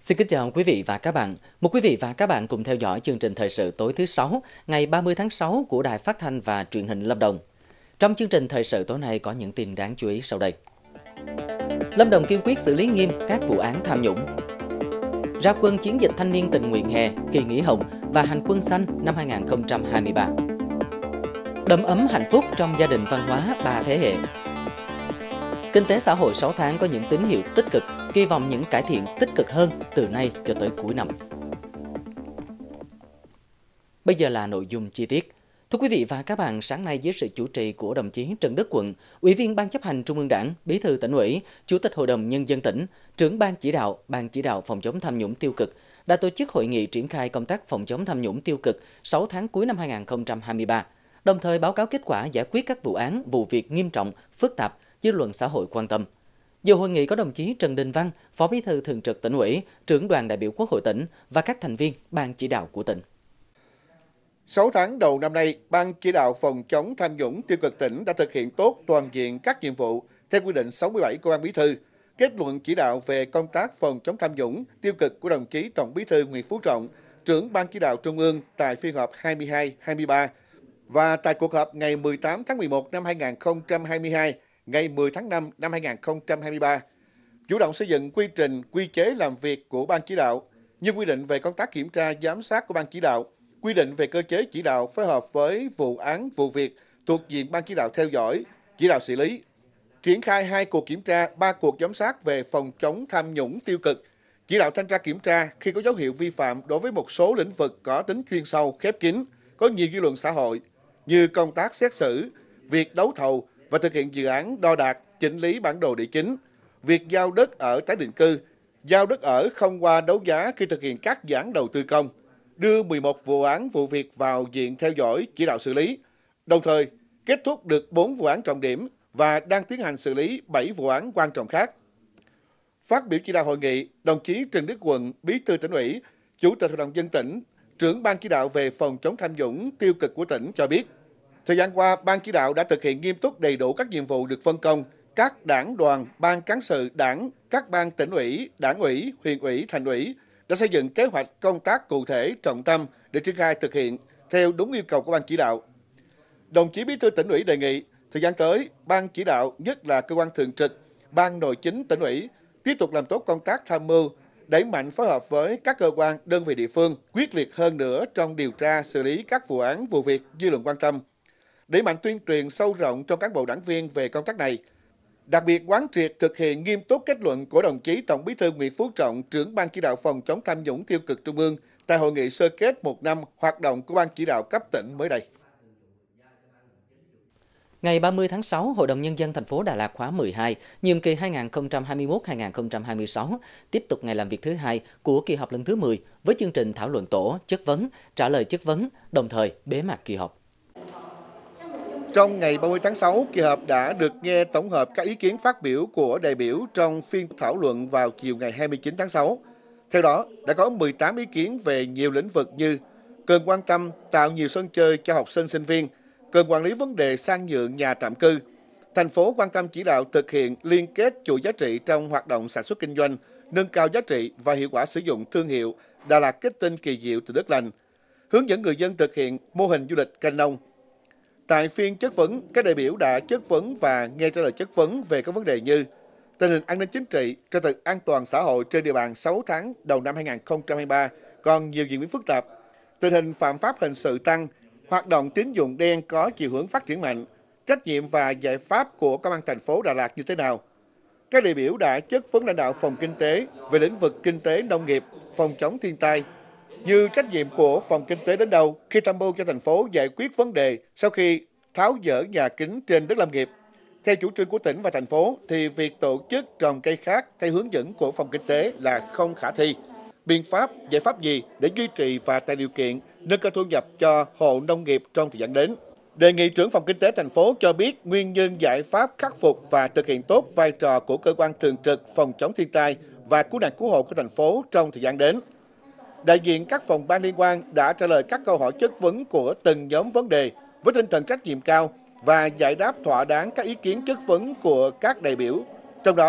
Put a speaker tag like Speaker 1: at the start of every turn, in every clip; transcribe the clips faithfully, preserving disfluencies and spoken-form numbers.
Speaker 1: Xin kính chào quý vị và các bạn. Mời quý vị và các bạn cùng theo dõi chương trình thời sự tối thứ sáu, ngày ba mươi tháng sáu của Đài Phát thanh và Truyền hình Lâm Đồng. Trong chương trình thời sự tối nay có những tin đáng chú ý sau đây. Lâm Đồng kiên quyết xử lý nghiêm các vụ án tham nhũng. Ra quân chiến dịch thanh niên tình nguyện hè, kỳ nghỉ hồng và hành quân xanh năm hai nghìn không trăm hai mươi ba. Đầm ấm hạnh phúc trong gia đình văn hóa ba thế hệ. Kinh tế xã hội sáu tháng có những tín hiệu tích cực, kỳ vọng những cải thiện tích cực hơn từ nay cho tới cuối năm. Bây giờ là nội dung chi tiết. Thưa quý vị và các bạn, sáng nay dưới sự chủ trì của đồng chí Trần Đức Quận, Ủy viên Ban chấp hành Trung ương Đảng, Bí thư Tỉnh ủy, Chủ tịch Hội đồng Nhân dân tỉnh, trưởng Ban chỉ đạo, Ban chỉ đạo phòng chống tham nhũng tiêu cực, đã tổ chức hội nghị triển khai công tác phòng chống tham nhũng tiêu cực sáu tháng cuối năm hai nghìn không trăm hai mươi ba, đồng thời báo cáo kết quả giải quyết các vụ án, vụ việc nghiêm trọng, phức tạp, dư luận xã hội quan tâm. Dự hội nghị có đồng chí Trần Đình Văn, Phó Bí thư Thường trực Tỉnh ủy, trưởng đoàn đại biểu Quốc hội tỉnh và các thành viên Ban chỉ đạo của tỉnh.
Speaker 2: sáu tháng đầu năm nay, Ban chỉ đạo phòng chống tham nhũng tiêu cực tỉnh đã thực hiện tốt toàn diện các nhiệm vụ theo quy định sáu mươi bảy của Ban Bí thư, kết luận chỉ đạo về công tác phòng chống tham nhũng tiêu cực của đồng chí Tổng Bí thư Nguyễn Phú Trọng, trưởng Ban chỉ đạo Trung ương tại phiên họp hai mươi hai hai mươi ba và tại cuộc họp ngày mười tám tháng mười một năm hai nghìn không trăm hai mươi hai, ngày mười tháng năm năm hai nghìn không trăm hai mươi ba. Chủ động xây dựng quy trình, quy chế làm việc của Ban chỉ đạo, như quy định về công tác kiểm tra, giám sát của Ban chỉ đạo, quy định về cơ chế chỉ đạo phối hợp với vụ án, vụ việc thuộc diện Ban chỉ đạo theo dõi, chỉ đạo xử lý. Triển khai hai cuộc kiểm tra, ba cuộc giám sát về phòng chống tham nhũng tiêu cực, chỉ đạo thanh tra kiểm tra khi có dấu hiệu vi phạm đối với một số lĩnh vực có tính chuyên sâu, khép kín, có nhiều dư luận xã hội, như công tác xét xử, việc đấu thầu và thực hiện dự án đo đạc, chỉnh lý bản đồ địa chính, việc giao đất ở tái định cư, giao đất ở không qua đấu giá khi thực hiện các dự án đầu tư công, đưa mười một vụ án vụ việc vào diện theo dõi chỉ đạo xử lý, đồng thời kết thúc được bốn vụ án trọng điểm và đang tiến hành xử lý bảy vụ án quan trọng khác. Phát biểu chỉ đạo hội nghị, đồng chí Trần Đức Quận, Bí thư Tỉnh ủy, Chủ tịch Hội đồng nhân dân tỉnh, trưởng Ban chỉ đạo về phòng chống tham nhũng tiêu cực của tỉnh cho biết, thời gian qua, Ban chỉ đạo đã thực hiện nghiêm túc đầy đủ các nhiệm vụ được phân công. Các đảng đoàn, ban cán sự đảng, các ban tỉnh ủy, đảng ủy, huyện ủy, thành ủy đã xây dựng kế hoạch công tác cụ thể trọng tâm để triển khai thực hiện theo đúng yêu cầu của Ban chỉ đạo. Đồng chí Bí thư Tỉnh ủy đề nghị, thời gian tới, Ban chỉ đạo, nhất là cơ quan thường trực, Ban nội chính Tỉnh ủy, tiếp tục làm tốt công tác tham mưu, đẩy mạnh phối hợp với các cơ quan, đơn vị địa phương, quyết liệt hơn nữa trong điều tra, xử lý các vụ án, vụ việc dư luận quan tâm. Đẩy mạnh tuyên truyền sâu rộng trong cán bộ đảng viên về công tác này. Đặc biệt quán triệt thực hiện nghiêm túc kết luận của đồng chí Tổng Bí thư Nguyễn Phú Trọng, trưởng Ban chỉ đạo phòng chống tham nhũng tiêu cực Trung ương tại hội nghị sơ kết một năm hoạt động của Ban chỉ đạo cấp tỉnh mới đây.
Speaker 1: Ngày ba mươi tháng sáu, Hội đồng Nhân dân thành phố Đà Lạt khóa mười hai, nhiệm kỳ hai nghìn không trăm hai mươi mốt đến hai nghìn không trăm hai mươi sáu, tiếp tục ngày làm việc thứ hai của kỳ họp lần thứ mười với chương trình thảo luận tổ, chất vấn, trả lời chất vấn, đồng thời bế mạc kỳ họp.
Speaker 2: Trong ngày ba mươi tháng sáu, kỳ họp đã được nghe tổng hợp các ý kiến phát biểu của đại biểu trong phiên thảo luận vào chiều ngày hai mươi chín tháng sáu. Theo đó, đã có mười tám ý kiến về nhiều lĩnh vực như cần quan tâm tạo nhiều sân chơi cho học sinh sinh viên, cần quản lý vấn đề sang nhượng nhà tạm cư. Thành phố quan tâm chỉ đạo thực hiện liên kết chuỗi giá trị trong hoạt động sản xuất kinh doanh, nâng cao giá trị và hiệu quả sử dụng thương hiệu Đà Lạt kết tinh kỳ diệu từ đất lành, hướng dẫn người dân thực hiện mô hình du lịch canh nông. Tại phiên chất vấn, các đại biểu đã chất vấn và nghe trả lời chất vấn về các vấn đề như tình hình an ninh chính trị, trật tự an toàn xã hội trên địa bàn sáu tháng đầu năm hai nghìn không trăm hai mươi ba còn nhiều diễn biến phức tạp, tình hình phạm pháp hình sự tăng, hoạt động tín dụng đen có chiều hướng phát triển mạnh, trách nhiệm và giải pháp của Công an thành phố Đà Lạt như thế nào. Các đại biểu đã chất vấn lãnh đạo phòng kinh tế về lĩnh vực kinh tế nông nghiệp, phòng chống thiên tai, như trách nhiệm của phòng kinh tế đến đâu khi tham mưu cho thành phố giải quyết vấn đề sau khi tháo dỡ nhà kính trên đất lâm nghiệp. Theo chủ trương của tỉnh và thành phố thì việc tổ chức trồng cây khác theo hướng dẫn của phòng kinh tế là không khả thi. Biện pháp, giải pháp gì để duy trì và tạo điều kiện nâng cao thu nhập cho hộ nông nghiệp trong thời gian đến. Đề nghị trưởng phòng kinh tế thành phố cho biết nguyên nhân, giải pháp khắc phục và thực hiện tốt vai trò của cơ quan thường trực phòng chống thiên tai và cứu nạn cứu hộ của thành phố trong thời gian đến. Đại diện các phòng ban liên quan đã trả lời các câu hỏi chất vấn của từng nhóm vấn đề với tinh thần trách nhiệm cao và giải đáp thỏa đáng các ý kiến chất vấn của các đại biểu. Trong đó,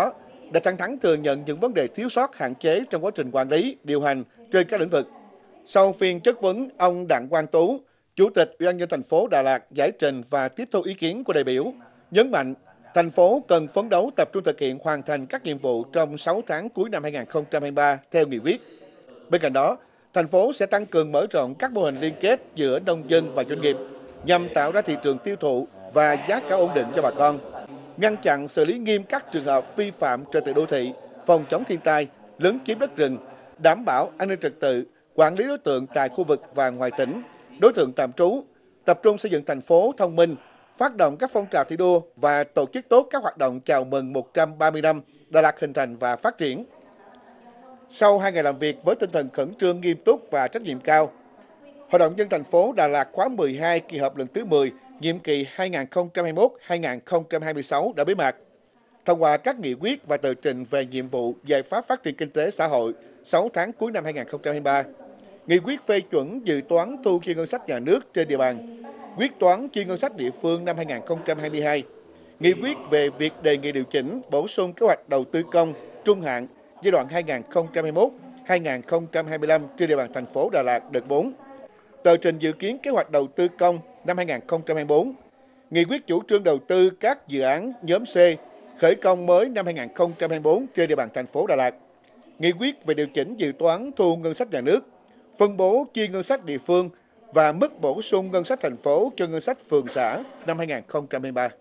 Speaker 2: đã thẳng thắn thừa nhận những vấn đề thiếu sót hạn chế trong quá trình quản lý, điều hành trên các lĩnh vực. Sau phiên chất vấn, ông Đặng Quang Tú, Chủ tịch Ủy ban nhân dân thành phố Đà Lạt giải trình và tiếp thu ý kiến của đại biểu, nhấn mạnh thành phố cần phấn đấu tập trung thực hiện hoàn thành các nhiệm vụ trong sáu tháng cuối năm hai nghìn không trăm hai mươi ba theo nghị quyết. Bên cạnh đó, thành phố sẽ tăng cường mở rộng các mô hình liên kết giữa nông dân và doanh nghiệp nhằm tạo ra thị trường tiêu thụ và giá cả ổn định cho bà con, ngăn chặn xử lý nghiêm các trường hợp vi phạm trật tự đô thị, phòng chống thiên tai, lấn chiếm đất rừng, đảm bảo an ninh trật tự, quản lý đối tượng tại khu vực và ngoài tỉnh, đối tượng tạm trú, tập trung xây dựng thành phố thông minh, phát động các phong trào thi đua và tổ chức tốt các hoạt động chào mừng một trăm ba mươi năm Đà Lạt hình thành và phát triển. Sau hai ngày làm việc với tinh thần khẩn trương, nghiêm túc và trách nhiệm cao, Hội đồng nhân dân thành phố Đà Lạt khóa mười hai kỳ họp lần thứ mười, nhiệm kỳ hai nghìn không trăm hai mươi mốt đến hai nghìn không trăm hai mươi sáu đã bế mạc. Thông qua các nghị quyết và tờ trình về nhiệm vụ giải pháp phát triển kinh tế xã hội sáu tháng cuối năm hai nghìn không trăm hai mươi ba, nghị quyết phê chuẩn dự toán thu chi ngân sách nhà nước trên địa bàn, quyết toán chi ngân sách địa phương năm hai nghìn không trăm hai mươi hai, nghị quyết về việc đề nghị điều chỉnh bổ sung kế hoạch đầu tư công trung hạn giai đoạn hai nghìn không trăm hai mươi mốt đến hai nghìn không trăm hai mươi lăm trên địa bàn thành phố Đà Lạt đợt bốn, tờ trình dự kiến kế hoạch đầu tư công năm hai nghìn không trăm hai mươi tư, nghị quyết chủ trương đầu tư các dự án nhóm C khởi công mới năm hai nghìn không trăm hai mươi tư trên địa bàn thành phố Đà Lạt, nghị quyết về điều chỉnh dự toán thu ngân sách nhà nước, phân bố chi ngân sách địa phương và mức bổ sung ngân sách thành phố cho ngân sách phường xã năm hai nghìn không trăm hai mươi ba.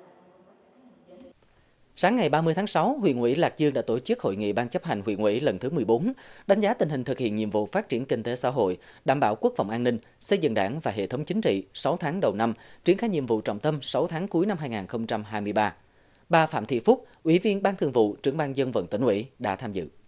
Speaker 1: Sáng ngày ba mươi tháng sáu, huyện ủy Lạc Dương đã tổ chức hội nghị ban chấp hành huyện ủy lần thứ mười bốn, đánh giá tình hình thực hiện nhiệm vụ phát triển kinh tế xã hội, đảm bảo quốc phòng an ninh, xây dựng đảng và hệ thống chính trị sáu tháng đầu năm, triển khai nhiệm vụ trọng tâm sáu tháng cuối năm hai nghìn không trăm hai mươi ba. Bà Phạm Thị Phúc, Ủy viên Ban Thường vụ, Trưởng ban Dân vận Tỉnh ủy đã tham dự.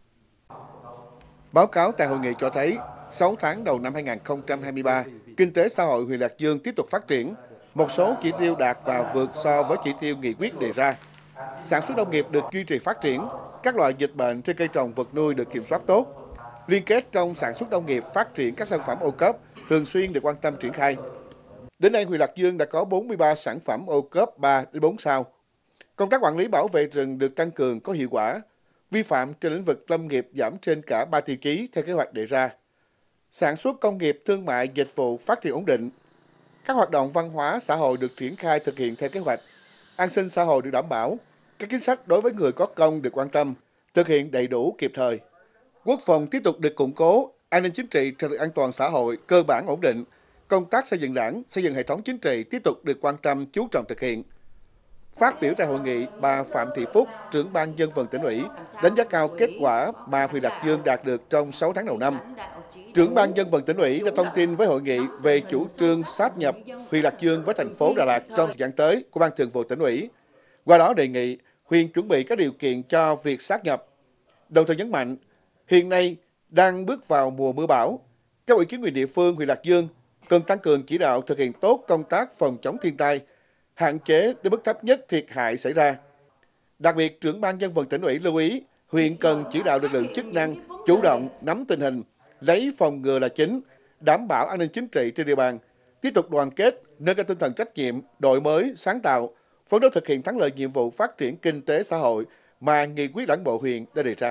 Speaker 2: Báo cáo tại hội nghị cho thấy, sáu tháng đầu năm hai nghìn không trăm hai mươi ba, kinh tế xã hội huyện Lạc Dương tiếp tục phát triển, một số chỉ tiêu đạt và vượt so với chỉ tiêu nghị quyết đề ra. Sản xuất nông nghiệp được duy trì phát triển, các loại dịch bệnh trên cây trồng vật nuôi được kiểm soát tốt. Liên kết trong sản xuất nông nghiệp phát triển các sản phẩm ô cốp thường xuyên được quan tâm triển khai. Đến nay, huyện Lạc Dương đã có bốn mươi ba sản phẩm ô cốp ba đến bốn sao. Công tác quản lý bảo vệ rừng được tăng cường có hiệu quả. Vi phạm trên lĩnh vực lâm nghiệp giảm trên cả ba tiêu chí theo kế hoạch đề ra. Sản xuất công nghiệp, thương mại, dịch vụ phát triển ổn định. Các hoạt động văn hóa xã hội được triển khai thực hiện theo kế hoạch. An sinh xã hội được đảm bảo. Các chính sách đối với người có công được quan tâm, thực hiện đầy đủ kịp thời. Quốc phòng tiếp tục được củng cố, an ninh chính trị, trật tự an toàn xã hội cơ bản ổn định. Công tác xây dựng đảng, xây dựng hệ thống chính trị tiếp tục được quan tâm chú trọng thực hiện. Phát biểu tại hội nghị, bà Phạm Thị Phúc, Trưởng ban Dân vận Tỉnh ủy, đánh giá cao kết quả mà huyện Lạc Dương đạt được trong sáu tháng đầu năm. Trưởng ban Dân vận Tỉnh ủy đã thông tin với hội nghị về chủ trương sáp nhập huyện Lạc Dương với thành phố Đà Lạt trong thời gian tới của Ban Thường vụ Tỉnh ủy. Qua đó đề nghị huyện chuẩn bị các điều kiện cho việc sáp nhập. Đồng thời nhấn mạnh, hiện nay đang bước vào mùa mưa bão, các ủy chính quyền địa phương huyện Lạc Dương cần tăng cường chỉ đạo thực hiện tốt công tác phòng chống thiên tai, hạn chế đến mức thấp nhất thiệt hại xảy ra. Đặc biệt, Trưởng ban Dân vận Tỉnh ủy lưu ý, huyện cần chỉ đạo lực lượng chức năng chủ động nắm tình hình, lấy phòng ngừa là chính, đảm bảo an ninh chính trị trên địa bàn, tiếp tục đoàn kết, nâng cao tinh thần trách nhiệm, đổi mới, sáng tạo, phấn đấu thực hiện thắng lợi nhiệm vụ phát triển kinh tế xã hội mà nghị quyết Đảng bộ huyện đã đề ra.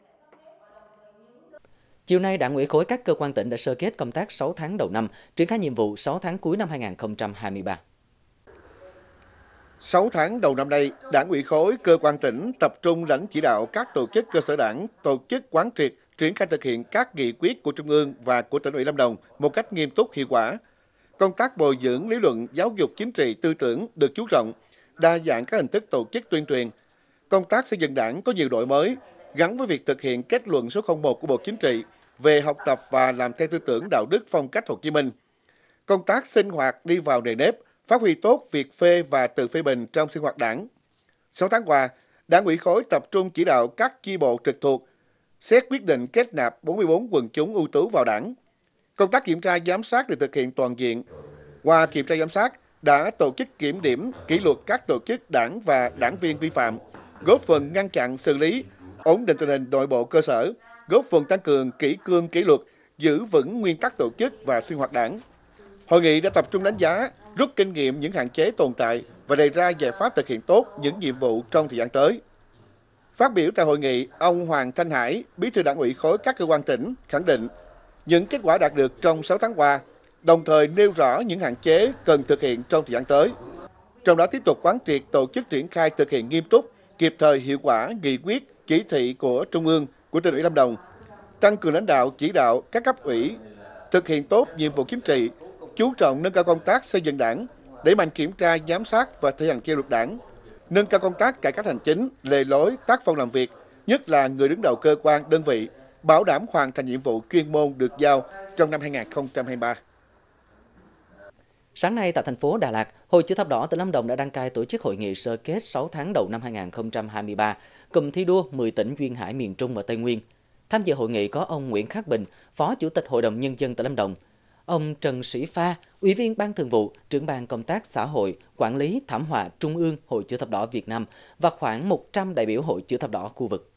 Speaker 1: Chiều nay, Đảng ủy khối các cơ quan tỉnh đã sơ kết công tác sáu tháng đầu năm, triển khai nhiệm vụ sáu tháng cuối năm hai nghìn không trăm hai mươi ba.
Speaker 2: sáu tháng đầu năm nay, Đảng ủy khối cơ quan tỉnh tập trung lãnh chỉ đạo các tổ chức cơ sở đảng, tổ chức quán triệt, triển khai thực hiện các nghị quyết của Trung ương và của Tỉnh ủy Lâm Đồng một cách nghiêm túc, hiệu quả. Công tác bồi dưỡng lý luận giáo dục chính trị tư tưởng được chú trọng, đa dạng các hình thức tổ chức tuyên truyền. Công tác xây dựng đảng có nhiều đổi mới, gắn với việc thực hiện kết luận số không một của Bộ Chính trị về học tập và làm theo tư tưởng đạo đức phong cách Hồ Chí Minh. Công tác sinh hoạt đi vào nề nếp, phát huy tốt việc phê và tự phê bình trong sinh hoạt đảng. sáu tháng qua, Đảng ủy khối tập trung chỉ đạo các chi bộ trực thuộc xét quyết định kết nạp bốn mươi tư quần chúng ưu tú vào đảng. Công tác kiểm tra giám sát được thực hiện toàn diện. Qua kiểm tra giám sát, đã tổ chức kiểm điểm kỷ luật các tổ chức đảng và đảng viên vi phạm, góp phần ngăn chặn xử lý, ổn định tình hình nội bộ cơ sở, góp phần tăng cường kỷ cương kỷ luật, giữ vững nguyên tắc tổ chức và sinh hoạt đảng. Hội nghị đã tập trung đánh giá, rút kinh nghiệm những hạn chế tồn tại và đề ra giải pháp thực hiện tốt những nhiệm vụ trong thời gian tới. Phát biểu tại hội nghị, ông Hoàng Thanh Hải, Bí thư Đảng ủy khối các cơ quan tỉnh, khẳng định những kết quả đạt được trong sáu tháng qua, đồng thời nêu rõ những hạn chế cần thực hiện trong thời gian tới. Trong đó tiếp tục quán triệt tổ chức triển khai thực hiện nghiêm túc, kịp thời hiệu quả nghị quyết, chỉ thị của Trung ương, của Tỉnh ủy Lâm Đồng, tăng cường lãnh đạo chỉ đạo các cấp ủy thực hiện tốt nhiệm vụ chính trị, chú trọng nâng cao công tác xây dựng Đảng, đẩy mạnh kiểm tra, giám sát và thi hành kỷ luật Đảng, nâng cao công tác cải cách hành chính, lề lối, tác phong làm việc, nhất là người đứng đầu cơ quan, đơn vị, bảo đảm hoàn thành nhiệm vụ chuyên môn được giao trong năm hai nghìn không trăm hai mươi ba.
Speaker 1: Sáng nay tại thành phố Đà Lạt, Hội Chữ thập đỏ tỉnh Lâm Đồng đã đăng cai tổ chức hội nghị sơ kết sáu tháng đầu năm hai nghìn không trăm hai mươi ba, cụm thi đua mười tỉnh duyên hải miền Trung và Tây Nguyên. Tham dự hội nghị có ông Nguyễn Khắc Bình, Phó Chủ tịch Hội đồng Nhân dân tỉnh Lâm Đồng, ông Trần Sĩ Pha, Ủy viên Ban Thường vụ, Trưởng ban Công tác Xã hội, Quản lý Thảm họa Trung ương Hội Chữ thập đỏ Việt Nam và khoảng một trăm đại biểu Hội Chữ thập đỏ khu vực.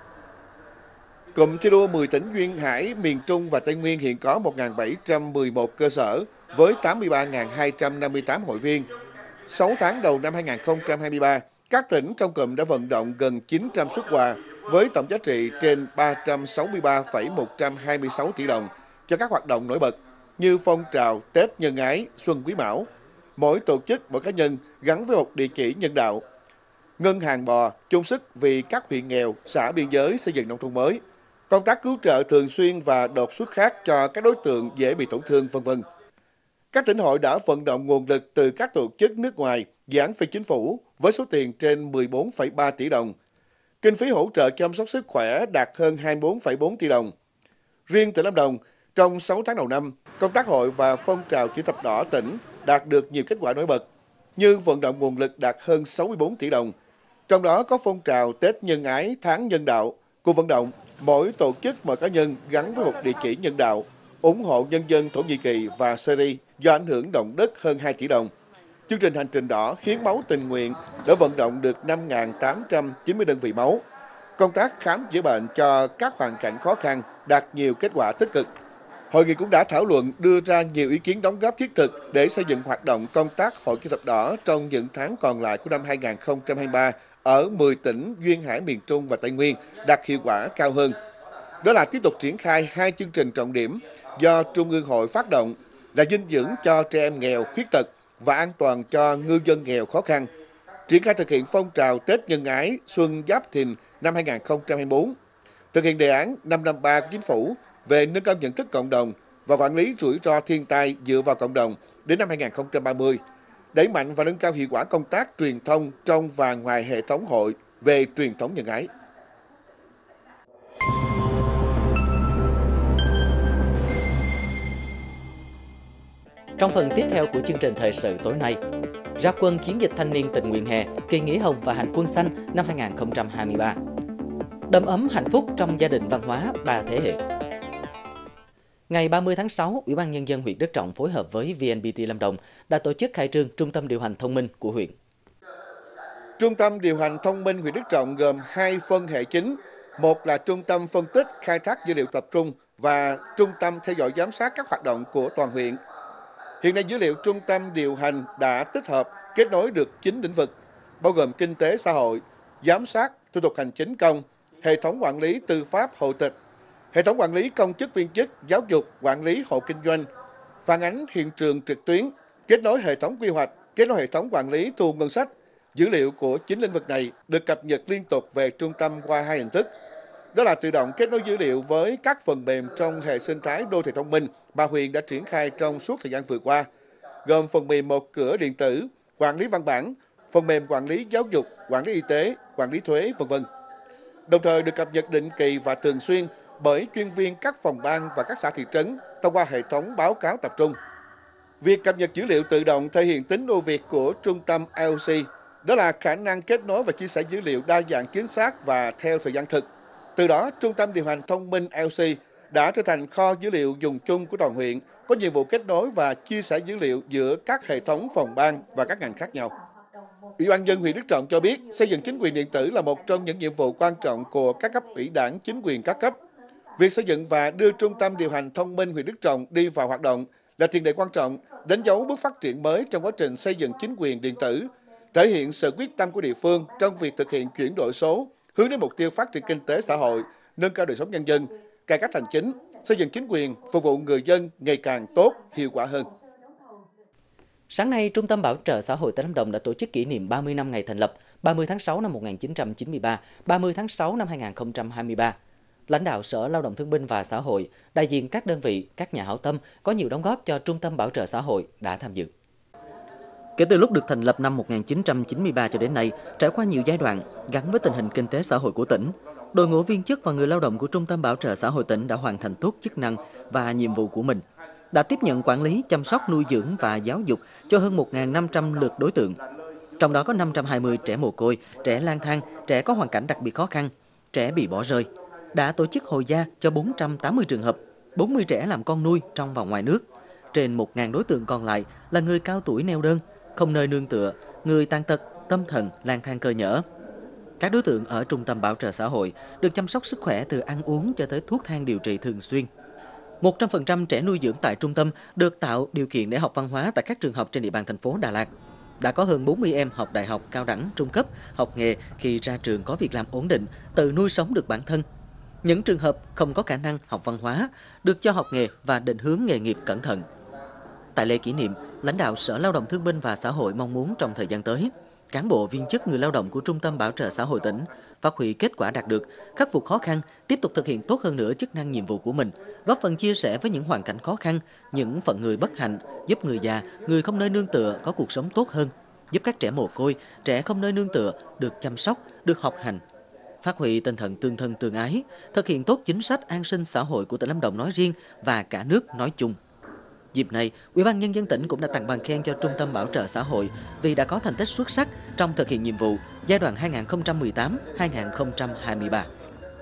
Speaker 2: Cụm thi đua mười tỉnh duyên hải miền Trung và Tây Nguyên hiện có một nghìn bảy trăm mười một cơ sở với tám mươi ba nghìn hai trăm năm mươi tám hội viên. sáu tháng đầu năm hai nghìn không trăm hai mươi ba, các tỉnh trong cụm đã vận động gần chín trăm suất quà với tổng giá trị trên ba trăm sáu mươi ba phẩy một trăm hai mươi sáu tỷ đồng cho các hoạt động nổi bật như phong trào Tết Nhân Ái, Xuân Quý Mão, mỗi tổ chức, mỗi cá nhân gắn với một địa chỉ nhân đạo. Ngân hàng bò chung sức vì các huyện nghèo, xã biên giới xây dựng nông thôn mới, công tác cứu trợ thường xuyên và đột xuất khác cho các đối tượng dễ bị tổn thương, vân vân. Các tỉnh hội đã vận động nguồn lực từ các tổ chức nước ngoài, dự án phi chính phủ với số tiền trên mười bốn phẩy ba tỷ đồng. Kinh phí hỗ trợ chăm sóc sức khỏe đạt hơn hai mươi bốn phẩy bốn tỷ đồng. Riêng tỉnh Lâm Đồng, trong sáu tháng đầu năm, công tác hội và phong trào chữ thập đỏ tỉnh đạt được nhiều kết quả nổi bật, như vận động nguồn lực đạt hơn sáu mươi bốn tỷ đồng. Trong đó có phong trào Tết Nhân Ái, Tháng Nhân đạo, cuộc vận động mỗi tổ chức, mỗi cá nhân gắn với một địa chỉ nhân đạo, ủng hộ nhân dân Thổ Nhĩ Kỳ và Syria do ảnh hưởng động đất hơn hai tỷ đồng. Chương trình Hành trình đỏ hiến máu tình nguyện đã vận động được năm nghìn tám trăm chín mươi đơn vị máu. Công tác khám chữa bệnh cho các hoàn cảnh khó khăn đạt nhiều kết quả tích cực. Hội nghị cũng đã thảo luận đưa ra nhiều ý kiến đóng góp thiết thực để xây dựng hoạt động công tác Hội Chữ thập đỏ trong những tháng còn lại của năm hai nghìn không trăm hai mươi ba ở mười tỉnh duyên hải miền Trung và Tây Nguyên đạt hiệu quả cao hơn. Đó là tiếp tục triển khai hai chương trình trọng điểm do Trung ương Hội phát động là dinh dưỡng cho trẻ em nghèo, khuyết tật và an toàn cho ngư dân nghèo khó khăn, triển khai thực hiện phong trào Tết Nhân Ái Xuân Giáp Thìn năm hai nghìn không trăm hai mươi tư, thực hiện đề án năm năm ba của Chính phủ về nâng cao nhận thức cộng đồng và quản lý rủi ro thiên tai dựa vào cộng đồng đến năm hai nghìn không trăm ba mươi, đẩy mạnh và nâng cao hiệu quả công tác truyền thông trong và ngoài hệ thống hội về truyền thống nhân ái.
Speaker 1: Trong phần tiếp theo của chương trình thời sự tối nay, ra quân chiến dịch thanh niên tình nguyện hè, kỳ nghỉ hồng và hành quân xanh năm hai nghìn không trăm hai mươi ba. Đầm ấm hạnh phúc trong gia đình văn hóa ba thế hệ. Ngày ba mươi tháng sáu, Ủy ban Nhân dân huyện Đức Trọng phối hợp với vê en pê tê Lâm Đồng đã tổ chức khai trương Trung tâm điều hành thông minh của huyện.
Speaker 2: Trung tâm điều hành thông minh huyện Đức Trọng gồm hai phân hệ chính. Một là trung tâm phân tích, khai thác dữ liệu tập trung và trung tâm theo dõi giám sát các hoạt động của toàn huyện. Hiện nay dữ liệu trung tâm điều hành đã tích hợp, kết nối được chín lĩnh vực, bao gồm kinh tế xã hội, giám sát, thủ tục hành chính công, hệ thống quản lý tư pháp hộ tịch, hệ thống quản lý công chức viên chức, giáo dục, quản lý hộ kinh doanh, phản ánh hiện trường trực tuyến, kết nối hệ thống quy hoạch, kết nối hệ thống quản lý thu ngân sách. Dữ liệu của chín lĩnh vực này được cập nhật liên tục về trung tâm qua hai hình thức. Đó là tự động kết nối dữ liệu với các phần mềm trong hệ sinh thái đô thị thông minh mà huyện đã triển khai trong suốt thời gian vừa qua, gồm phần mềm một cửa điện tử, quản lý văn bản, phần mềm quản lý giáo dục, quản lý y tế, quản lý thuế, vân vân. Đồng thời được cập nhật định kỳ và thường xuyên bởi chuyên viên các phòng ban và các xã thị trấn thông qua hệ thống báo cáo tập trung. Việc cập nhật dữ liệu tự động thể hiện tính ưu việt của trung tâm i o xê, đó là khả năng kết nối và chia sẻ dữ liệu đa dạng, chính xác và theo thời gian thực. Từ đó, trung tâm điều hành thông minh i o xê đã trở thành kho dữ liệu dùng chung của toàn huyện, có nhiệm vụ kết nối và chia sẻ dữ liệu giữa các hệ thống phòng ban và các ngành khác nhau. Ủy ban nhân dân huyện Đức Trọng cho biết, xây dựng chính quyền điện tử là một trong những nhiệm vụ quan trọng của các cấp ủy đảng, chính quyền các cấp. Việc xây dựng và đưa trung tâm điều hành thông minh huyện Đức Trọng đi vào hoạt động là tiền đề quan trọng, đánh dấu bước phát triển mới trong quá trình xây dựng chính quyền điện tử, thể hiện sự quyết tâm của địa phương trong việc thực hiện chuyển đổi số, hướng đến mục tiêu phát triển kinh tế xã hội, nâng cao đời sống nhân dân, cải cách hành chính, xây dựng chính quyền phục vụ người dân ngày càng tốt, hiệu quả hơn.
Speaker 1: Sáng nay, Trung tâm Bảo trợ Xã hội tỉnh Lâm Đồng đã tổ chức kỷ niệm ba mươi năm ngày thành lập, ba mươi tháng sáu năm một nghìn chín trăm chín mươi ba, ba mươi tháng sáu năm hai nghìn không trăm hai mươi ba. Lãnh đạo Sở Lao động Thương binh và Xã hội, đại diện các đơn vị, các nhà hảo tâm có nhiều đóng góp cho Trung tâm Bảo trợ Xã hội đã tham dự. Kể từ lúc được thành lập năm một nghìn chín trăm chín mươi ba cho đến nay, trải qua nhiều giai đoạn gắn với tình hình kinh tế xã hội của tỉnh, đội ngũ viên chức và người lao động của Trung tâm Bảo trợ Xã hội tỉnh đã hoàn thành tốt chức năng và nhiệm vụ của mình, đã tiếp nhận quản lý, chăm sóc, nuôi dưỡng và giáo dục cho hơn một nghìn năm trăm lượt đối tượng. Trong đó có năm trăm hai mươi trẻ mồ côi, trẻ lang thang, trẻ có hoàn cảnh đặc biệt khó khăn, trẻ bị bỏ rơi. Đã tổ chức hồi gia cho bốn trăm tám mươi trường hợp, bốn mươi trẻ làm con nuôi trong và ngoài nước. Trên một nghìn đối tượng còn lại là người cao tuổi neo đơn, không nơi nương tựa, người tàn tật, tâm thần, lang thang cơ nhở. Các đối tượng ở Trung tâm Bảo trợ Xã hội được chăm sóc sức khỏe từ ăn uống cho tới thuốc thang điều trị thường xuyên. một trăm phần trăm trẻ nuôi dưỡng tại trung tâm được tạo điều kiện để học văn hóa tại các trường học trên địa bàn thành phố Đà Lạt. Đã có hơn bốn mươi em học đại học, cao đẳng, trung cấp, học nghề khi ra trường có việc làm ổn định, tự nuôi sống được bản thân. Những trường hợp không có khả năng học văn hóa được cho học nghề và định hướng nghề nghiệp cẩn thận. Tại lễ kỷ niệm, lãnh đạo Sở Lao động Thương binh và Xã hội mong muốn trong thời gian tới, cán bộ viên chức người lao động của Trung tâm Bảo trợ Xã hội tỉnh phát huy kết quả đạt được, khắc phục khó khăn, tiếp tục thực hiện tốt hơn nữa chức năng nhiệm vụ của mình, góp phần chia sẻ với những hoàn cảnh khó khăn, những phận người bất hạnh, giúp người già, người không nơi nương tựa có cuộc sống tốt hơn, giúp các trẻ mồ côi, trẻ không nơi nương tựa được chăm sóc, được học hành. Phát huy tinh thần tương thân tương ái, thực hiện tốt chính sách an sinh xã hội của tỉnh Lâm Đồng nói riêng và cả nước nói chung. Dịp này, Ủy ban Nhân dân tỉnh cũng đã tặng bằng khen cho Trung tâm Bảo trợ Xã hội vì đã có thành tích xuất sắc trong thực hiện nhiệm vụ giai đoạn hai nghìn không trăm mười tám đến hai nghìn không trăm hai mươi ba.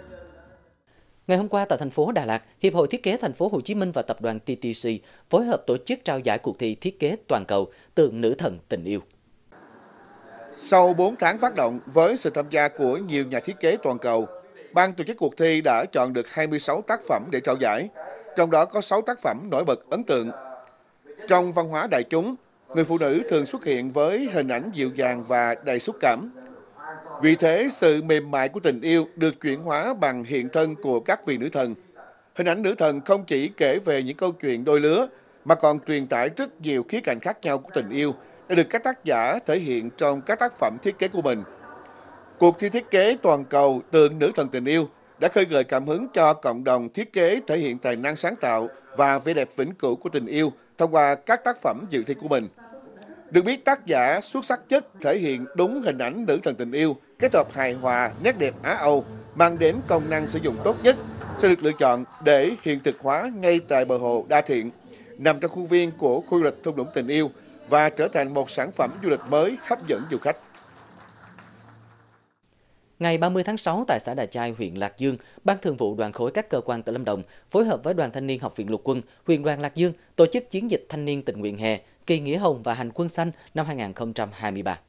Speaker 1: Ngày hôm qua tại thành phố Đà Lạt, Hiệp hội Thiết kế Thành phố Hồ Chí Minh và tập đoàn tê tê xê phối hợp tổ chức trao giải cuộc thi thiết kế toàn cầu Tượng Nữ Thần Tình Yêu.
Speaker 2: Sau bốn tháng phát động với sự tham gia của nhiều nhà thiết kế toàn cầu, ban tổ chức cuộc thi đã chọn được hai mươi sáu tác phẩm để trao giải, trong đó có sáu tác phẩm nổi bật ấn tượng. Trong văn hóa đại chúng, người phụ nữ thường xuất hiện với hình ảnh dịu dàng và đầy xúc cảm. Vì thế, sự mềm mại của tình yêu được chuyển hóa bằng hiện thân của các vị nữ thần. Hình ảnh nữ thần không chỉ kể về những câu chuyện đôi lứa, mà còn truyền tải rất nhiều khía cạnh khác nhau của tình yêu, đã được các tác giả thể hiện trong các tác phẩm thiết kế của mình. Cuộc thi thiết kế toàn cầu Tượng Nữ Thần Tình Yêu đã khơi gợi cảm hứng cho cộng đồng thiết kế thể hiện tài năng sáng tạo và vẻ đẹp vĩnh cửu của tình yêu thông qua các tác phẩm dự thi của mình. Được biết, tác giả xuất sắc nhất thể hiện đúng hình ảnh nữ thần tình yêu, kết hợp hài hòa, nét đẹp Á Âu, mang đến công năng sử dụng tốt nhất, sẽ được lựa chọn để hiện thực hóa ngay tại bờ hồ Đa Thiện, nằm trong khuôn viên của khu du lịch thung lũng tình yêu và trở thành một sản phẩm du lịch mới hấp dẫn du khách.
Speaker 1: Ngày ba mươi tháng sáu tại xã Đà Chai, huyện Lạc Dương, Ban Thường vụ Đoàn khối các cơ quan tỉnh Lâm Đồng phối hợp với Đoàn Thanh niên Học viện Lục quân, huyện đoàn Lạc Dương tổ chức chiến dịch thanh niên tình nguyện hè, kỳ nghỉ hồng và hành quân xanh năm hai nghìn không trăm hai mươi ba.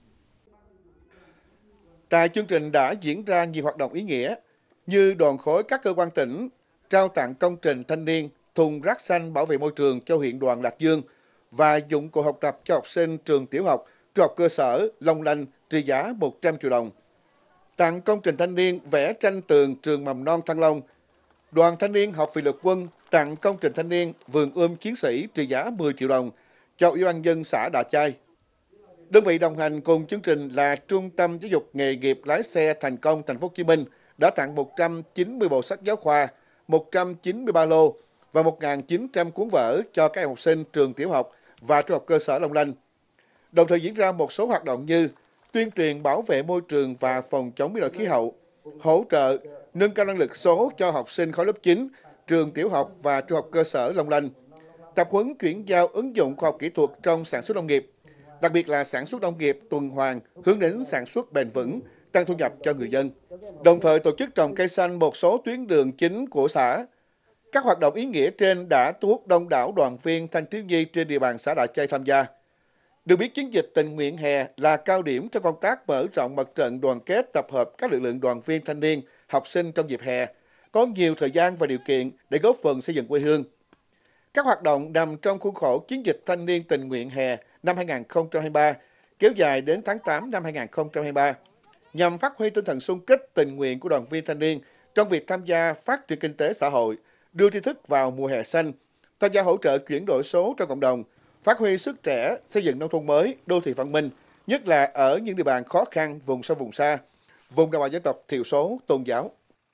Speaker 2: Tại chương trình đã diễn ra nhiều hoạt động ý nghĩa như đoàn khối các cơ quan tỉnh trao tặng công trình thanh niên, thùng rác xanh bảo vệ môi trường cho huyện đoàn Lạc Dương và dụng cụ học tập cho học sinh trường tiểu học, trung học cơ sở Long Lanh trị giá một trăm triệu đồng. Tặng công trình thanh niên vẽ tranh tường trường mầm non Thăng Long. Đoàn Thanh niên Học viện Lục quân tặng công trình thanh niên vườn ươm chiến sĩ trị giá mười triệu đồng cho Ủy ban nhân dân xã Đà Chai. Đơn vị đồng hành cùng chương trình là Trung tâm Giáo dục Nghề nghiệp Lái xe Thành công Thành phố Hồ Chí Minh đã tặng một trăm chín mươi bộ sách giáo khoa, một trăm chín mươi ba lô và một nghìn chín trăm cuốn vở cho các em học sinh trường tiểu học và trung học cơ sở Long Lanh. Đồng thời diễn ra một số hoạt động như tuyên truyền bảo vệ môi trường và phòng chống biến đổi khí hậu, hỗ trợ nâng cao năng lực số cho học sinh khối lớp chín, trường tiểu học và trung học cơ sở Long Lanh, tập huấn chuyển giao ứng dụng khoa học kỹ thuật trong sản xuất nông nghiệp, đặc biệt là sản xuất nông nghiệp tuần hoàn hướng đến sản xuất bền vững, tăng thu nhập cho người dân. Đồng thời tổ chức trồng cây xanh một số tuyến đường chính của xã. Các hoạt động ý nghĩa trên đã thu hút đông đảo đoàn viên thanh thiếu nhi trên địa bàn xã Đà Chai tham gia. Được biết, chiến dịch tình nguyện hè là cao điểm trong công tác mở rộng mặt trận đoàn kết tập hợp các lực lượng đoàn viên thanh niên, học sinh trong dịp hè, có nhiều thời gian và điều kiện để góp phần xây dựng quê hương. Các hoạt động nằm trong khuôn khổ chiến dịch thanh niên tình nguyện hè năm hai nghìn không trăm hai mươi ba, kéo dài đến tháng tám năm hai nghìn không trăm hai mươi ba, nhằm phát huy tinh thần xung kích tình nguyện của đoàn viên thanh niên trong việc tham gia phát triển kinh tế xã hội, đưa tri thức vào mùa hè xanh, tham gia hỗ trợ chuyển đổi số trong cộng đồng, phát huy sức trẻ xây dựng nông thôn mới, đô thị văn minh, nhất là ở những địa bàn khó khăn, vùng sâu vùng xa, vùng đồng bào dân tộc thiểu số, tôn giáo.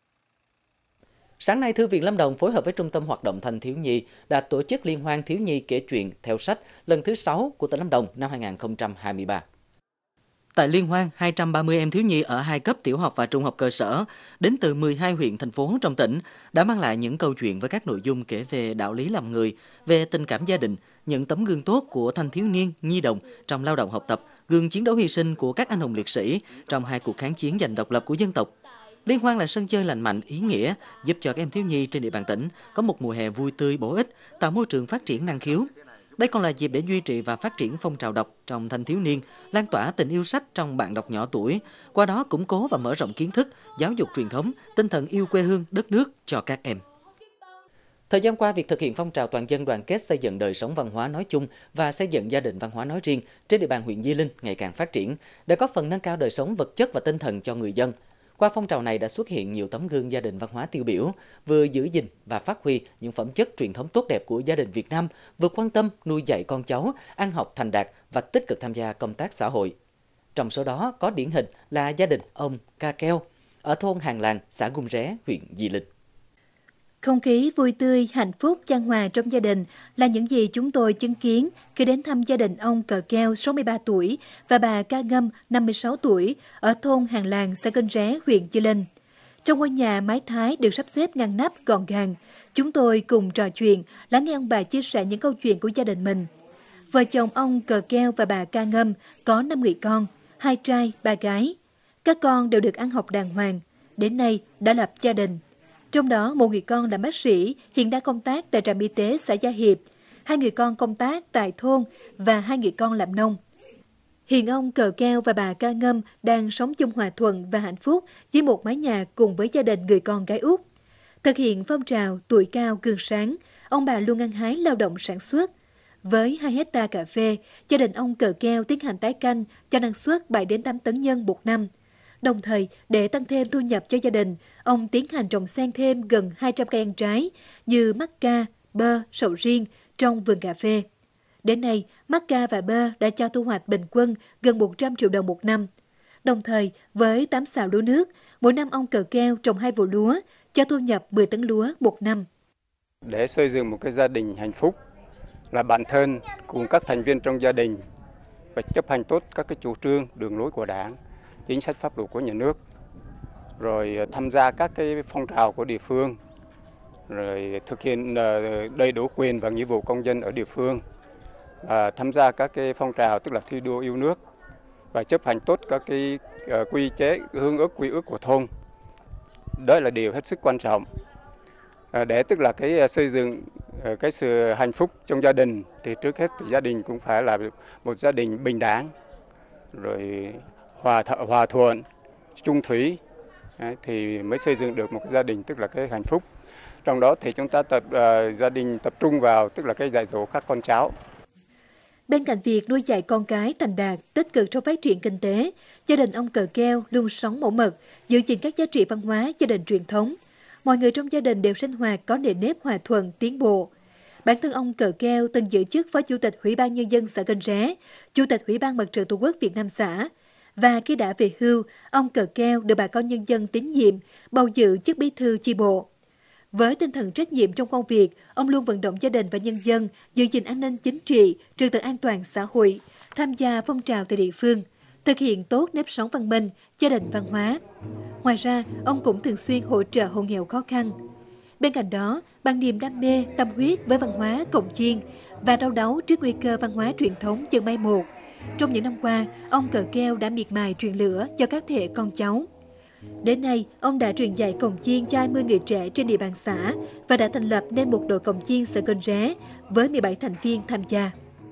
Speaker 1: Sáng nay, Thư viện Lâm Đồng phối hợp với Trung tâm Hoạt động Thanh thiếu nhi đã tổ chức liên hoan thiếu nhi kể chuyện theo sách lần thứ sáu của tỉnh Lâm Đồng năm hai nghìn không trăm hai mươi ba. Tại liên hoan, hai trăm ba mươi em thiếu nhi ở hai cấp tiểu học và trung học cơ sở đến từ mười hai huyện, thành phố trong tỉnh đã mang lại những câu chuyện với các nội dung kể về đạo lý làm người, về tình cảm gia đình, những tấm gương tốt của thanh thiếu niên, nhi đồng trong lao động học tập, gương chiến đấu hy sinh của các anh hùng liệt sĩ trong hai cuộc kháng chiến giành độc lập của dân tộc. Liên hoan là sân chơi lành mạnh, ý nghĩa, giúp cho các em thiếu nhi trên địa bàn tỉnh có một mùa hè vui tươi, bổ ích, tạo môi trường phát triển năng khiếu. Đây còn là dịp để duy trì và phát triển phong trào đọc trong thanh thiếu niên, lan tỏa tình yêu sách trong bạn đọc nhỏ tuổi, qua đó củng cố và mở rộng kiến thức, giáo dục truyền thống, tinh thần yêu quê hương, đất nước cho các em. Thời gian qua, việc thực hiện phong trào toàn dân đoàn kết xây dựng đời sống văn hóa nói chung và xây dựng gia đình văn hóa nói riêng trên địa bàn huyện Di Linh ngày càng phát triển, đã góp phần nâng cao đời sống vật chất và tinh thần cho người dân. Qua phong trào này đã xuất hiện nhiều tấm gương gia đình văn hóa tiêu biểu, vừa giữ gìn và phát huy những phẩm chất truyền thống tốt đẹp của gia đình Việt Nam, vừa quan tâm nuôi dạy con cháu, ăn học thành đạt và tích cực tham gia công tác xã hội. Trong số đó có điển hình là gia đình ông Ca Keo ở thôn Hàng Làng, xã Gung Ré, huyện Di Linh.
Speaker 3: Không khí vui tươi, hạnh phúc, chan hòa trong gia đình là những gì chúng tôi chứng kiến khi đến thăm gia đình ông Cờ Keo sáu mươi ba tuổi và bà Ca Ngâm năm mươi sáu tuổi ở thôn Hàng Làng, xã Kênh Ré, huyện Di Linh. Trong ngôi nhà mái Thái được sắp xếp ngăn nắp gọn gàng, chúng tôi cùng trò chuyện, lắng nghe ông bà chia sẻ những câu chuyện của gia đình mình. Vợ chồng ông Cờ Keo và bà Ca Ngâm có năm người con, hai trai, ba gái. Các con đều được ăn học đàng hoàng, đến nay đã lập gia đình. Trong đó, một người con là bác sĩ, hiện đang công tác tại trạm y tế xã Gia Hiệp, hai người con công tác tại thôn và hai người con làm nông. Hiện ông Cờ Keo và bà Ca Ngâm đang sống chung hòa thuận và hạnh phúc với một mái nhà cùng với gia đình người con gái út. Thực hiện phong trào tuổi cao gương sáng, ông bà luôn hăng hái lao động sản xuất. Với hai hecta cà phê, gia đình ông Cờ Keo tiến hành tái canh cho năng suất bảy đến tám tấn nhân một năm. Đồng thời, để tăng thêm thu nhập cho gia đình, ông tiến hành trồng xen thêm gần hai trăm cây ăn trái như mắc ca, bơ, sầu riêng trong vườn cà phê. Đến nay, mắc ca và bơ đã cho thu hoạch bình quân gần một trăm triệu đồng một năm. Đồng thời, với tám sào lúa nước, mỗi năm ông Cờ Keo trồng hai vụ lúa, cho thu nhập mười tấn lúa một năm.
Speaker 4: Để xây dựng một cái gia đình hạnh phúc là bản thân cùng các thành viên trong gia đình phải chấp hành tốt các cái chủ trương, đường lối của Đảng, chính sách pháp luật của nhà nước, rồi tham gia các cái phong trào của địa phương, rồi thực hiện đầy đủ quyền và nghĩa vụ công dân ở địa phương, và tham gia các cái phong trào tức là thi đua yêu nước và chấp hành tốt các cái quy chế, hương ước, quy ước của thôn. Đó là điều hết sức quan trọng. Để tức là cái xây dựng cái sự hạnh phúc trong gia đình thì trước hết thì gia đình cũng phải là một gia đình bình đẳng, rồi hòa th hòa thuận, chung thủy, thì mới xây dựng được một gia đình tức là cái hạnh phúc. Trong đó thì chúng ta tập uh, gia đình tập trung vào tức là cái dạy dỗ các con cháu.
Speaker 3: Bên cạnh việc nuôi dạy con cái thành đạt, tích cực trong phát triển kinh tế, gia đình ông Cờ Keo luôn sống mẫu mực, giữ gìn các giá trị văn hóa gia đình truyền thống. Mọi người trong gia đình đều sinh hoạt có nề nếp hòa thuận, tiến bộ. Bản thân ông Cờ Keo từng giữ chức Phó Chủ tịch Ủy ban Nhân dân xã Kênh Ré, Chủ tịch Ủy ban Mặt trận Tổ quốc Việt Nam xã. Và khi đã về hưu, ông Cờ Keo được bà con nhân dân tín nhiệm, bầu giữ chức bí thư chi bộ. Với tinh thần trách nhiệm trong công việc, ông luôn vận động gia đình và nhân dân giữ gìn an ninh chính trị, trật tự an toàn xã hội, tham gia phong trào tại địa phương, thực hiện tốt nếp sống văn minh, gia đình văn hóa. Ngoài ra, ông cũng thường xuyên hỗ trợ hộ nghèo khó khăn. Bên cạnh đó, bằng niềm đam mê, tâm huyết với văn hóa cồng chiêng và đau đáu trước nguy cơ văn hóa truyền thống dần mai một, trong những năm qua, ông Cờ Keo đã miệt mài truyền lửa cho các thế hệ con cháu. Đến nay, ông đã truyền dạy cồng chiêng cho hai mươi người trẻ trên địa bàn xã và đã thành lập nên một đội cồng chiêng xã Kênh Ré với mười bảy thành viên tham gia.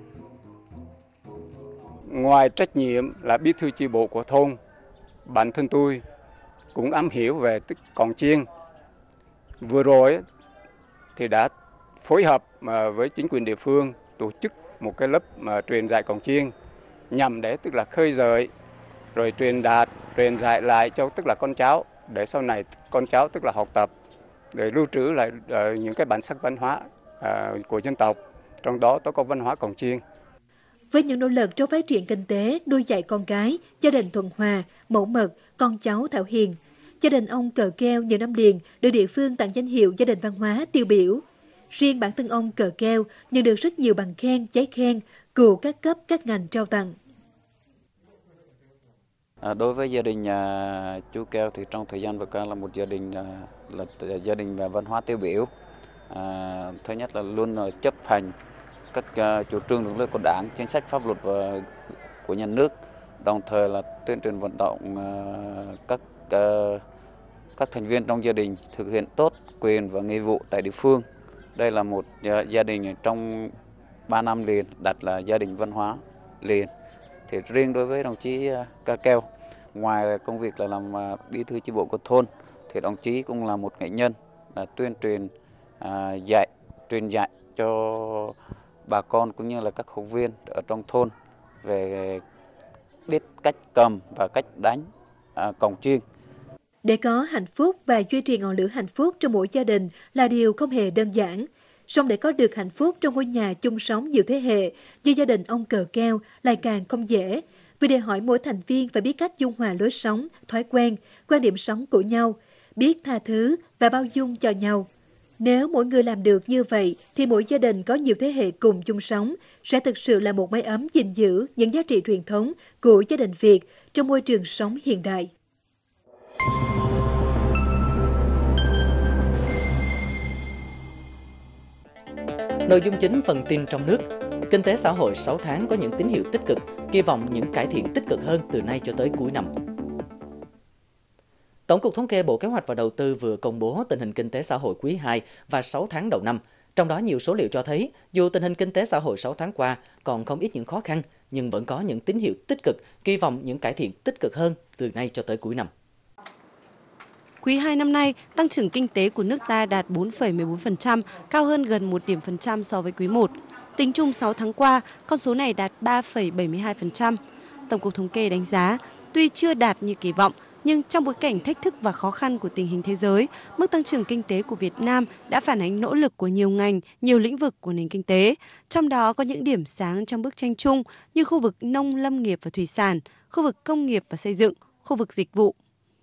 Speaker 4: Ngoài trách nhiệm là bí thư chi bộ của thôn, bản thân tôi cũng am hiểu về cồng chiêng. Vừa rồi thì đã phối hợp với chính quyền địa phương tổ chức một cái lớp mà truyền dạy cồng chiêng nhằm để tức là khơi gợi rồi truyền đạt, truyền dạy lại cho tức là con cháu, để sau này con cháu tức là học tập, để lưu trữ lại uh, những cái bản sắc văn hóa uh, của dân tộc, trong đó có có văn hóa cổng chiêng.
Speaker 3: Với những nỗ lực trong phát triển kinh tế, nuôi dạy con cái, gia đình thuần hòa, mẫu mực, con cháu thảo hiền, gia đình ông Cờ Keo nhiều năm liền được địa phương tặng danh hiệu gia đình văn hóa tiêu biểu. Riêng bản thân ông Cờ Keo nhận được rất nhiều bằng khen, giấy khen của các cấp, các ngành trao tặng.
Speaker 5: À, đối với gia đình à, chú Keo thì trong thời gian vừa qua là một gia đình à, là gia đình văn hóa tiêu biểu. À, thứ nhất là luôn là chấp hành các uh, chủ trương đường lối của Đảng, chính sách pháp luật và của nhà nước, đồng thời là tuyên truyền vận động uh, các uh, các thành viên trong gia đình thực hiện tốt quyền và nghĩa vụ tại địa phương. Đây là một uh, gia đình trong ba năm liền đặt là gia đình văn hóa liền. Thì riêng đối với đồng chí uh, Cờ Keo, ngoài công việc là làm uh, bí thư chi bộ của thôn, thì đồng chí cũng là một nghệ nhân là tuyên truyền uh, dạy, truyền dạy cho bà con cũng như là các học viên ở trong thôn về biết cách cầm và cách đánh à, cồng chiêng.
Speaker 3: Để có hạnh phúc và duy trì ngọn lửa hạnh phúc trong mỗi gia đình là điều không hề đơn giản. Song để có được hạnh phúc trong ngôi nhà chung sống nhiều thế hệ như gia đình ông Cờ Keo lại càng không dễ. Vì đòi hỏi mỗi thành viên phải biết cách dung hòa lối sống, thói quen, quan điểm sống của nhau, biết tha thứ và bao dung cho nhau. Nếu mỗi người làm được như vậy, thì mỗi gia đình có nhiều thế hệ cùng chung sống sẽ thực sự là một mái ấm gìn giữ những giá trị truyền thống của gia đình Việt trong môi trường sống hiện đại.
Speaker 1: Nội dung chính phần tin trong nước. Kinh tế xã hội sáu tháng có những tín hiệu tích cực, kỳ vọng những cải thiện tích cực hơn từ nay cho tới cuối năm. Tổng cục Thống kê Bộ Kế hoạch và Đầu tư vừa công bố tình hình kinh tế xã hội quý hai và sáu tháng đầu năm. Trong đó nhiều số liệu cho thấy, dù tình hình kinh tế xã hội sáu tháng qua còn không ít những khó khăn, nhưng vẫn có những tín hiệu tích cực, kỳ vọng những cải thiện tích cực hơn từ nay cho tới cuối năm.
Speaker 6: Quý hai năm nay, tăng trưởng kinh tế của nước ta đạt bốn phẩy mười bốn phần trăm, cao hơn gần một điểm phần trăm so với quý một. Tính chung sáu tháng qua, con số này đạt ba phẩy bảy mươi hai phần trăm. Tổng cục Thống kê đánh giá, tuy chưa đạt như kỳ vọng, nhưng trong bối cảnh thách thức và khó khăn của tình hình thế giới, mức tăng trưởng kinh tế của Việt Nam đã phản ánh nỗ lực của nhiều ngành, nhiều lĩnh vực của nền kinh tế. Trong đó có những điểm sáng trong bức tranh chung như khu vực nông lâm nghiệp và thủy sản, khu vực công nghiệp và xây dựng, khu vực dịch vụ.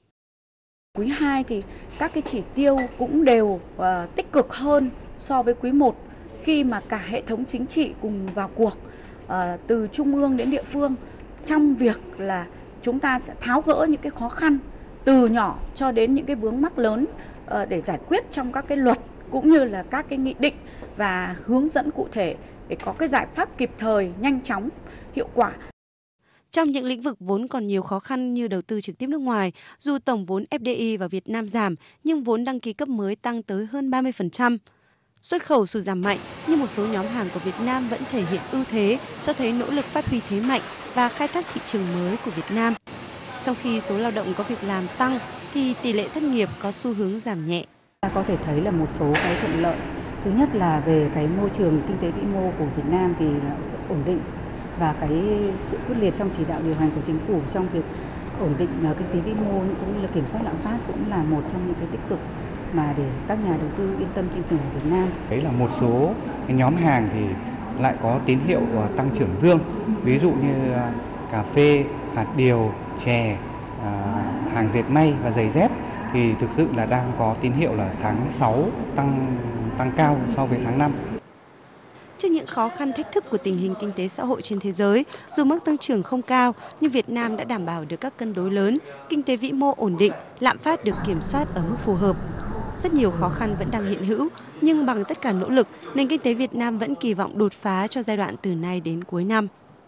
Speaker 7: Quý hai thì các cái chỉ tiêu cũng đều uh, tích cực hơn so với quý một khi mà cả hệ thống chính trị cùng vào cuộc uh, từ trung ương đến địa phương trong việc là chúng ta sẽ tháo gỡ những cái khó khăn từ nhỏ cho đến những cái vướng mắc lớn uh, để giải quyết trong các cái luật cũng như là các cái nghị định và hướng dẫn cụ thể để có cái giải pháp kịp thời, nhanh chóng, hiệu quả.
Speaker 6: Trong những lĩnh vực vốn còn nhiều khó khăn như đầu tư trực tiếp nước ngoài, dù tổng vốn ép đê i vào Việt Nam giảm, nhưng vốn đăng ký cấp mới tăng tới hơn ba mươi phần trăm. Xuất khẩu sụt giảm mạnh, nhưng một số nhóm hàng của Việt Nam vẫn thể hiện ưu thế, cho thấy nỗ lực phát huy thế mạnh và khai thác thị trường mới của Việt Nam. Trong khi số lao động có việc làm tăng, thì tỷ lệ thất nghiệp có xu hướng giảm nhẹ.
Speaker 8: Ta có thể thấy là một số cái thuận lợi. Thứ nhất là về cái môi trường kinh tế vĩ mô của Việt Nam thì là ổn định. Và cái sự quyết liệt trong chỉ đạo điều hành của chính phủ trong việc ổn định kinh tế vĩ mô cũng như là kiểm soát lạm phát cũng là một trong những cái tích cực mà để các nhà đầu tư yên tâm tin tưởng ở Việt Nam.
Speaker 9: Đấy là một số cái nhóm hàng thì lại có tín hiệu tăng trưởng dương, ví dụ như cà phê, hạt điều, chè, hàng dệt may và giày dép thì thực sự là đang có tín hiệu là tháng sáu tăng tăng cao so với tháng năm.
Speaker 6: Trước những khó khăn thách thức của tình hình kinh tế xã hội trên thế giới, dù mức tăng trưởng không cao, nhưng Việt Nam đã đảm bảo được các cân đối lớn, kinh tế vĩ mô ổn định, lạm phát được kiểm soát ở mức phù hợp. Rất nhiều khó khăn vẫn đang hiện hữu, nhưng bằng tất cả nỗ lực, nền kinh tế Việt Nam vẫn kỳ vọng đột phá cho giai đoạn từ nay đến cuối năm.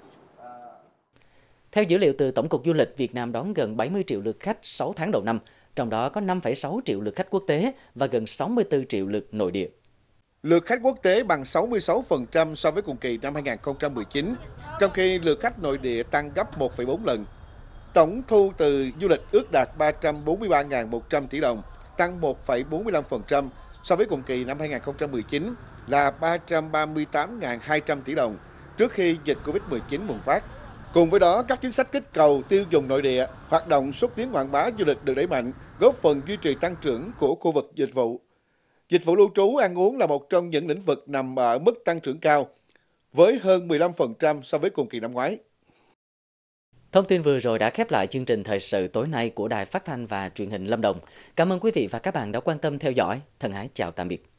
Speaker 1: Theo dữ liệu từ Tổng cục Du lịch, Việt Nam đón gần bảy mươi triệu lượt khách sáu tháng đầu năm, trong đó có năm phẩy sáu triệu lượt khách quốc tế và gần sáu mươi tư triệu lượt nội địa.
Speaker 2: Lượt khách quốc tế bằng sáu mươi sáu phần trăm so với cùng kỳ năm hai nghìn không trăm mười chín, trong khi lượt khách nội địa tăng gấp một phẩy bốn lần. Tổng thu từ du lịch ước đạt ba trăm bốn mươi ba nghìn một trăm tỷ đồng, tăng một phẩy bốn mươi lăm phần trăm so với cùng kỳ năm hai nghìn không trăm mười chín là ba trăm ba mươi tám nghìn hai trăm tỷ đồng trước khi dịch Covid mười chín bùng phát. Cùng với đó, các chính sách kích cầu tiêu dùng nội địa, hoạt động xúc tiến quảng bá du lịch được đẩy mạnh, góp phần duy trì tăng trưởng của khu vực dịch vụ. Dịch vụ lưu trú ăn uống là một trong những lĩnh vực nằm ở mức tăng trưởng cao, với hơn mười lăm phần trăm so với cùng kỳ năm ngoái.
Speaker 1: Thông tin vừa rồi đã khép lại chương trình thời sự tối nay của Đài Phát thanh và Truyền hình Lâm Đồng. Cảm ơn quý vị và các bạn đã quan tâm theo dõi. Thân ái chào tạm biệt.